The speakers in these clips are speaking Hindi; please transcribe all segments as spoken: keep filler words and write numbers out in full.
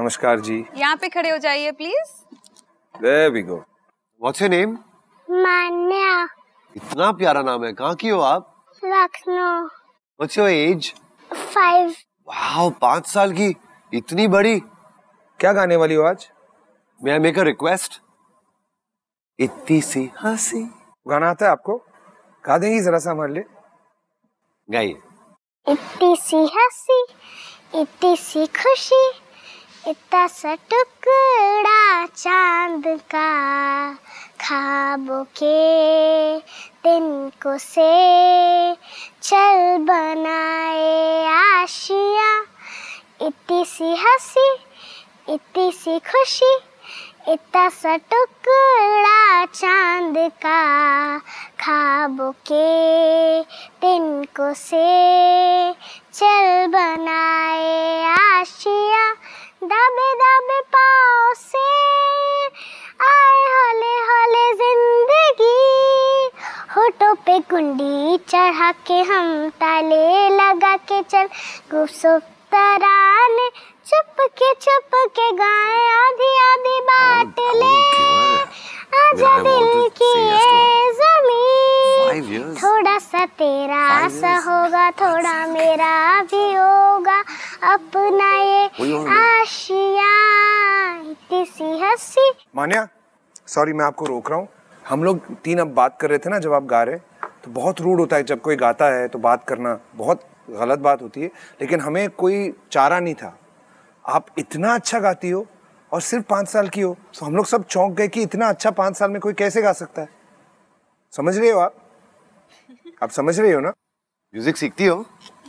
नमस्कार जी। यहाँ पे खड़े हो जाइए please. There we go. What's your name? Manya. इतना प्यारा नाम है, कहाँ की हो आप? Lucknow. What's your age? Five. Wow, पाँच साल की, इतनी बड़ी। क्या गाने वाली हो आज? May I make a request? इतनी सी हंसी। गाना आता है आपको? गा देंगी जरा सा हमारे लिए? गाइए। इतनी सी हंसी, इतनी सी खुशी, इतना सा टुकड़ा चांद का, ख्वाबों के तिनको से चल बनाए आशिया। इतनी सी हंसी, इतनी सी खुशी, इतना सा टुकड़ा चांद का, ख्वाबों के तिनको से चल बनाए आशिया। दाबे दाबे पाँव से आए हौले हौले जिंदगी, होठों पे कुंडी चढ़ा के हम ताले लगा के चल, गुपसुप तराने चुप के चुप के गाए, आधी आधी बात ले आजा दिल की ये ज़मीन, थोड़ा सा तेरा सा होगा, थोड़ा मेरा भी होगा, अपना ये आशिया। इतनी सी हंसी। मान्या, सॉरी मैं आपको रोक रहा हूँ। हम लोग तीन अब बात कर रहे थे ना, जब आप गा रहे तो बहुत रूड होता है जब कोई गाता है तो बात करना बहुत गलत बात होती है, लेकिन हमें कोई चारा नहीं था। आप इतना अच्छा गाती हो और सिर्फ पाँच साल की हो, तो हम लोग सब चौंक गए कि इतना अच्छा पाँच साल में कोई कैसे गा सकता है। समझ रहे हो आप? आप समझ रहे हो ना? म्यूजिक सीखती हो?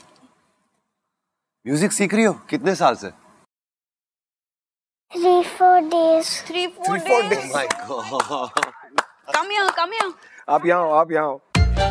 म्यूजिक सीख रही हो कितने साल से? Three four days. Three four days. My God. Come here, come here. आप यहाँ हो, आप यहाँ हो।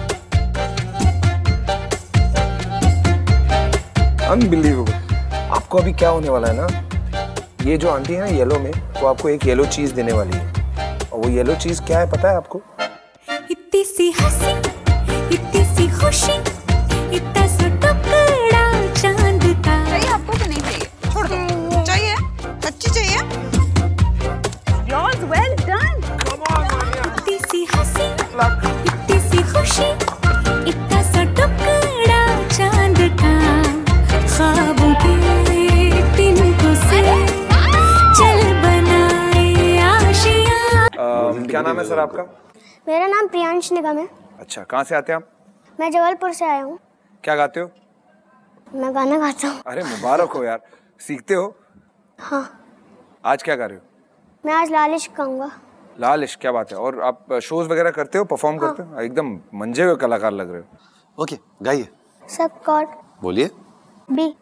अनबिलीवेबल। आपको अभी क्या होने वाला है ना, ये जो आंटी है ना येलो में, वो आपको एक येलो चीज देने वाली है, और वो येलो चीज क्या है पता है आपको? इतनी सी हंसी, इतनी सी खुशी, इतना सा टुकड़ा चांद का। चाहिए आपको कि नहीं चाहिए? छोड़ दो। चाहिए? सच्ची चाहिए? Yours well done. Come on, मान्या। इतनी सी हंसी, इतनी सी खुशी, इतना सा टुकड़ा चांद का, ख्वाबों के तिनको से चल बनाए आशिया। क्या नाम है सर आपका? मेरा नाम प्रियांश निगम है। अच्छा, कहाँ से आते हैं आप? मैं जबलपुर से आया हूँ। क्या गाते हो? मैं गाना गाता हूँ। अरे मुबारक हो यार, सीखते हो? हाँ। आज क्या गा रहे हो? मैं आज लाल इश्क गाऊंगा। लाल इश्क, क्या बात है। और आप शोज वगैरह करते हो, परफॉर्म हाँ। करते हो? एकदम मंजे हुए कलाकार लग रहे हो। ओके, गाइए। सब कॉर्ड। बोलिए। बी।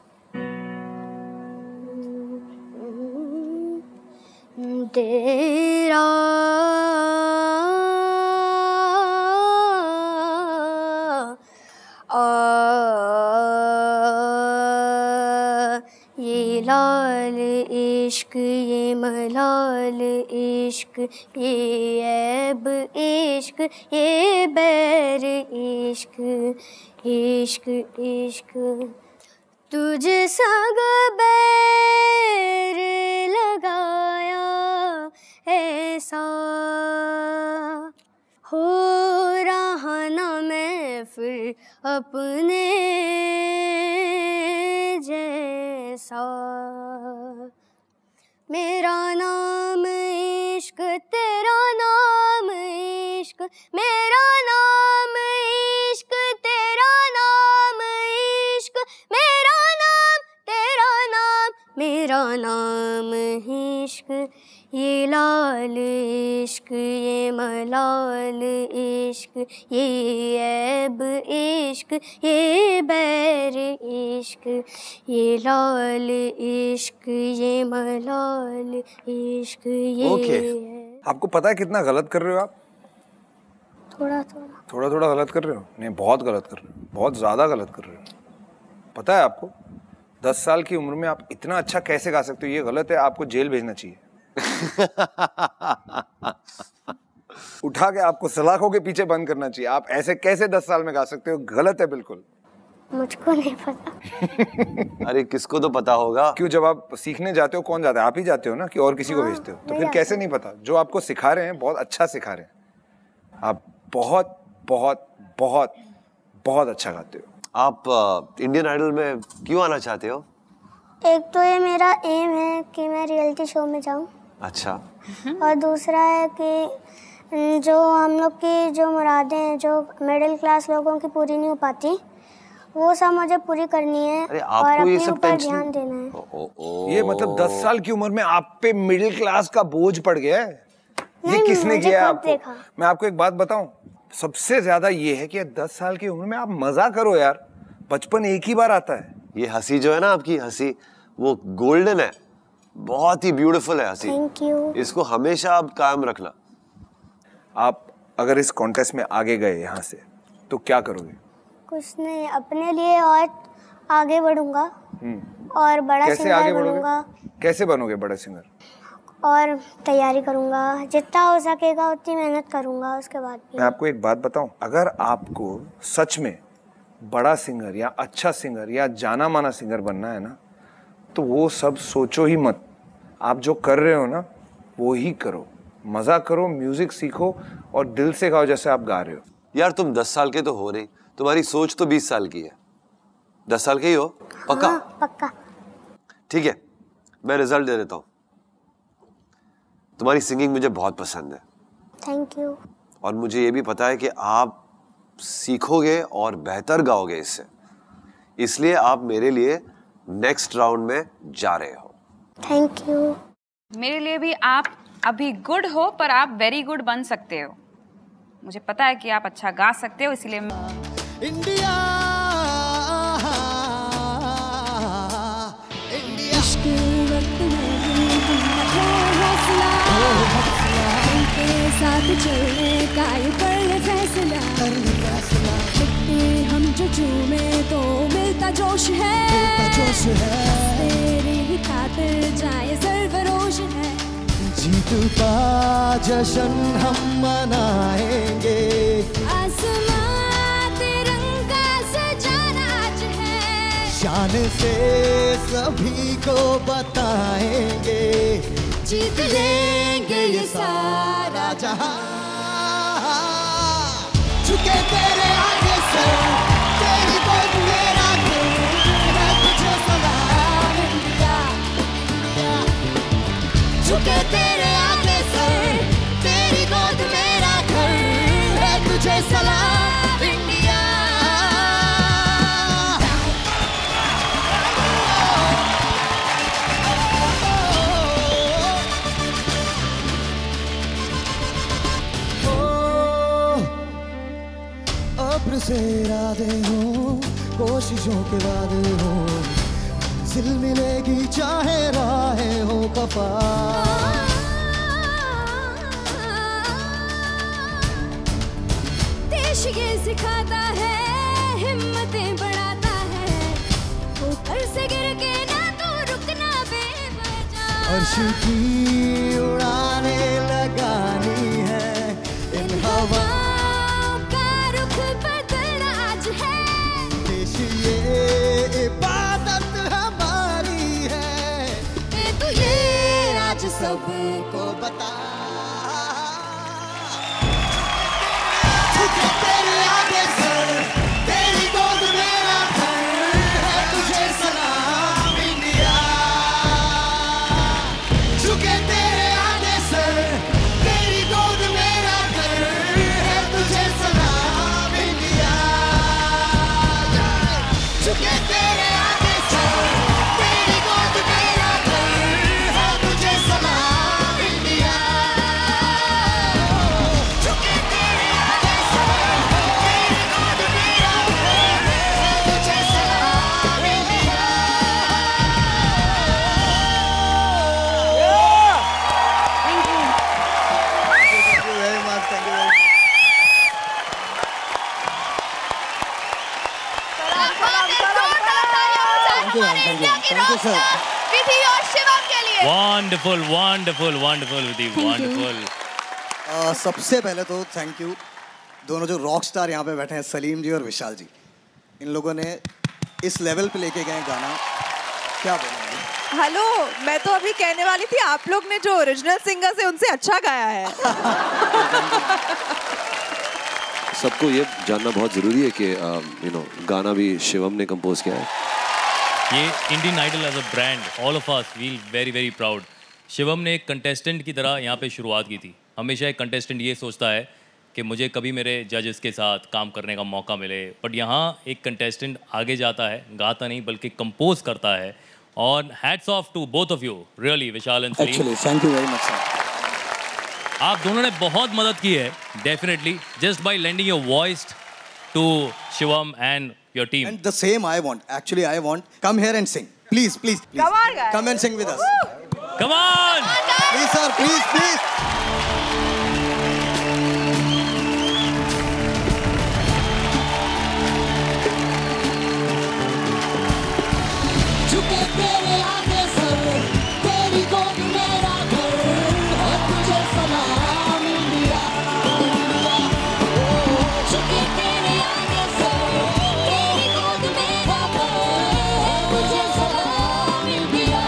तेरा आ, ये लाल इश्क, ये मलाल इश्क, ये ऐब इश्क, ये बैर इश्क, इश्क इश्क तुझ संग बैर लगाया ऐसा, हो रहा ना मैं फिर अपने जैसा। मेरा नाम इश्क, तेरा नाम इश्क, मेरा नाम इश्क, तेरा नाम इश्क, मेरा नाम तेरा नाम, मेरा नाम इश्क। ये लाल इश्क, ये मलाल इश्क, ये ऐब इश्क, ये बैर इश्क, ये लाल इश्क, ये मलाल इश्क, ये Okay. आपको पता है कितना गलत कर रहे हो आप? थोड़ा थोड़ा थोड़ा थोड़ा गलत कर रहे हो? नहीं, बहुत गलत कर रहे हो, बहुत ज्यादा गलत कर रहे हो। पता है आपको, दस साल की उम्र में आप इतना अच्छा कैसे गा सकते हो? ये गलत है, आपको जेल भेजना चाहिए। उठा के आपको सलाखों के पीछे बंद करना चाहिए। आप ऐसे कैसे दस साल में गा सकते हो? गलत है बिल्कुल। मुझको नहीं पता। अरे किसको तो पता होगा। क्यों, जब आप सीखने जाते हो कौन जाता है? आप ही जाते हो ना, कि और किसी को हाँ, भेजते हो? तो मैं फिर जाती कैसे नहीं पता? जो आपको सिखा रहे हैं बहुत अच्छा सिखा रहे हैं। आप बहुत बहुत बहुत बहुत अच्छा गाते हो। आप इंडियन आइडल में क्यों आना चाहते हो? एक तो ये मेरा एम है कि मैं रियलिटी शो में जाऊं। अच्छा। और दूसरा है कि जो हम लोग की जो मुरादें हैं, जो मिडिल क्लास लोगों की पूरी नहीं हो पाती, वो सब मुझे पूरी करनी है। अरे और आपको ये अपने सब ऊपर टेंशन ध्यान देना है। ओ, ओ, ओ। ये मतलब दस साल की उम्र में आप पे मिडिल क्लास का बोझ पड़ गया है? ये नहीं, किसने मुझे किया खुद आपको? देखा। मैं आपको एक बात बताऊं, सबसे ज्यादा ये है कि दस साल की उम्र में आप मजा करो यार। बचपन एक ही बार आता है। ये हंसी जो है ना आपकी हंसी, वो गोल्डन है, बहुत ही ब्यूटीफुल है हंसी। Thank you. इसको हमेशा आप कायम रखना। आप अगर इस कॉन्टेस्ट में आगे गए यहाँ से तो क्या करोगे? कुछ नहीं, अपने लिए और आगे बढ़ूंगा और बड़ा कैसे सिंगर आगे बनूंगा। बढ़ोगे? कैसे बनोगे बड़ा सिंगर? और तैयारी करूंगा, जितना हो सकेगा उतनी मेहनत करूंगा। उसके बाद भी मैं आपको एक बात बताऊं, अगर आपको सच में बड़ा सिंगर या अच्छा सिंगर या जाना माना सिंगर बनना है ना, तो वो सब सोचो ही मत। आप जो कर रहे हो ना वो ही करो, मजा करो, म्यूजिक सीखो और दिल से गाओ जैसे आप गा रहे हो। यार तुम दस साल के तो हो नहीं, तुम्हारी सोच तो बीस साल की है। दस साल के ही हो पक्का? हाँ, पक्का। ठीक है, मैं रिजल्ट दे देता हूँ। तुम्हारी सिंगिंग मुझे बहुत पसंद है। Thank you. और मुझे ये भी पता है कि आप सीखोगे और बेहतर गाओगे इससे, इसलिए आप मेरे लिए नेक्स्ट राउंड में जा रहे हो। Thank you. मेरे लिए भी आप अभी गुड हो, पर आप वेरी गुड बन सकते हो। मुझे पता है कि आप अच्छा गा सकते हो, इसलिए इंडिया साथ चलने का ये कर ले फैसला, हम जो झूमे तो मिलता जोश है, जोश है तेरी ही खातिर जाए सरफरोश है। जीत का जश्न हम मनाएंगे, आसमां तिरंगा सजाना आज है, शान से सभी को बताएंगे, जीत लेंगे ये सारा जहां। झुके तेरे आगे सर, तेरी गोद मेरा घर, मैं तुझे सलाम इंडिया, इंडिया। झुके तेरे आगे सर, तेरी गोद मेरा घर, मैं तुझे सलाम इंडिया। अब्र से इरादे हो, कोशिशों के वादे हो, दिल मिलेगी चाहे राहें हो कफा। देश ये सिखाता है, हिम्मतें बढ़ाता है, ऊपर से गिर के ना तो रुकना बेवजह। अर्श की उड़ाने लगानी है, इन हवा का रुख बदलना आज है, देश ये इबादत हमारी है, मैं तो ये आज सबको बता। झुके तेरे आगे सर, तेरी गोद मेरा घर, है तुझे सलाम इंडिया। झुके तेरे आगे सर, तेरी गोद मेरा घर, है तुझे सलाम इंडिया। झुके तेरे आगे सर, तेरी गोद मेरा घर, है तुझे सलाम इंडिया। झुके तेरे आगे सर, तेरी गोद मेरा घर, है तुझे सलाम India. Thank you very much. Thank you very much. Thank you, ma'am. Thank you. Thank you, sir. Vidhi और शिवम के लिए wonderful wonderful wonderful Vidhi wonderful. Uh, सबसे पहले तो थैंक यू दोनों जो रॉक स्टार यहाँ पे बैठे हैं, सलीम जी और विशाल जी। इन लोगों ने इस लेवल पे लेके गए गाना, क्या बोलेंगे? हेलो, मैं तो अभी कहने वाली थी आप लोग ने जो ओरिजिनल सिंगर्स है उनसे अच्छा गाया है। सबको ये जानना बहुत ज़रूरी है कि यू नो गाना भी शिवम ने कंपोज किया है। ये Indian Idol as a brand, all of us feel very very proud. Shivam ने एक कंटेस्टेंट की तरह यहाँ पे शुरुआत की थी। हमेशा एक कंटेस्टेंट ये सोचता है कि मुझे कभी मेरे जजेस के साथ काम करने का मौका मिले, बट यहाँ एक कंटेस्टेंट आगे जाता है, गाता नहीं बल्कि कंपोज करता है। और hats off to both of you, really Vishal and Salim. Actually thank you very much sir. आप दोनों ने बहुत मदद की है, definitely, just by lending your voice to Shivam and your team. And the same I want. Actually, I want. Come here and sing. Please, please, please. Come on, guys. Come and sing with us. Come on! Please, sir. Please, please. झुके तेरे आगे सर, तेरी गोद मेरा घर, है तुझे सलाम इंडिया, इंडिया। झुके तेरे आगे सर, तेरी गोद मेरा घर, है तुझे सलाम India.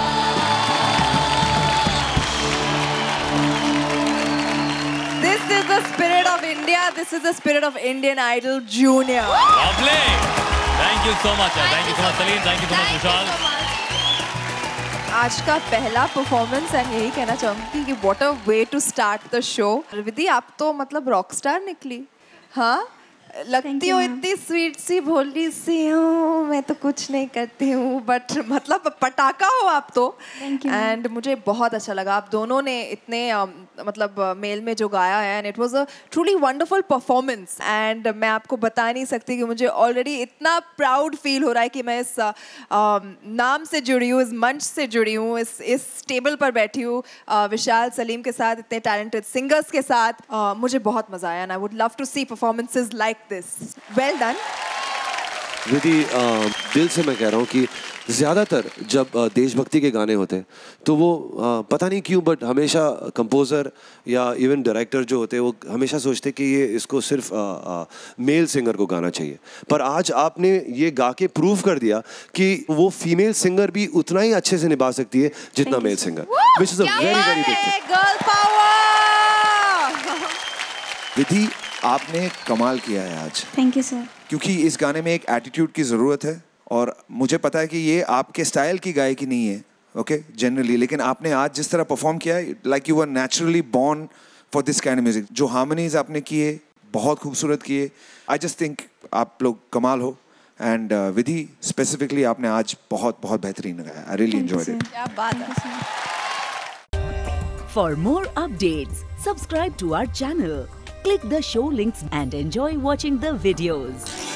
This is the spirit of India. This is the spirit of Indian Idol Junior. Lovely! Thank you so much, thank you so much Salim, thank you so much Vishal. आज का पहला परफॉर्मेंस एंड यही कहना चाहूँगी कि what a way to start the show. Vidhi आप तो मतलब रॉकस्टार निकली, हाँ लगती हो इतनी स्वीट सी भोली सी हूँ, मैं तो कुछ नहीं करती हूँ, बट मतलब पटाखा हो आप तो। एंड मुझे बहुत अच्छा लगा आप दोनों ने इतने uh, मतलब मेल में जो गाया है, and it was a truly wonderful performance. And मैं आपको बता नहीं सकती कि मुझे ऑलरेडी इतना प्राउड फील हो रहा है कि मैं इस uh, uh, नाम से जुड़ी हूँ, इस मंच से जुड़ी हूँ, इस इस टेबल पर बैठी हूँ uh, विशाल सलीम के साथ, इतने टैलेंटेड सिंगर्स के साथ। uh, मुझे बहुत मजा आया and I would love to see performances like this. Well done. Vidhi, दिल से मैं कह रहा हूँ कि ज़्यादातर जब देशभक्ति के गाने होते हैं तो वो पता नहीं क्यों बट hमेशा कंपोज़र या इवन डायरेक्टर जो होते हैं वो हमेशा सोचते कि ये इसको सिर्फ मेल सिंगर को गाना चाहिए। पर आज आपने ये गा के प्रूव कर दिया कि वो फीमेल सिंगर भी उतना ही अच्छे से निभा सकती है जितना male singer, which is a very very big thing. Girl power. Vidhi, आपने कमाल किया है आज। Thank you sir. क्योंकि इस गाने में एक एटीट्यूड की ज़रूरत है और मुझे पता है कि ये आपके स्टाइल की गायकी नहीं है, ओके जनरली, लेकिन आपने आज जिस तरह परफॉर्म किया है, like you were naturally born for this kind of music. जो हार्मनीज आपने किए बहुत खूबसूरत किए। आई जस्ट थिंक आप लोग कमाल हो। एंड विधि स्पेसिफिकली आपने आज बहुत बहुत बेहतरीन गाया। I really enjoyed it. क्या बात है। For more updates, subscribe to our channel, click the show links and enjoy watching the videos.